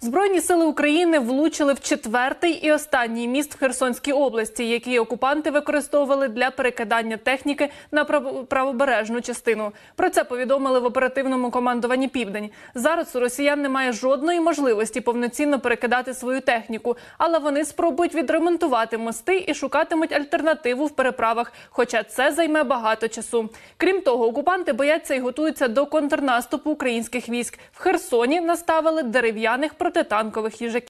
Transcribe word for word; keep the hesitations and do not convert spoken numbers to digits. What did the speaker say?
Збройні сили України влучили в четвертий і останній міст в Херсонській області, який окупанти використовували для перекидання техніки на правобережну частину. Про це повідомили в оперативному командуванні «Південь». Зараз у росіян немає жодної можливості повноцінно перекидати свою техніку, але вони спробують відремонтувати мости і шукатимуть альтернативу в переправах, хоча це займе багато часу. Крім того, окупанти бояться і готуються до контрнаступу українських військ. В Херсоні наставили дерев'яних протитанкових їжаків.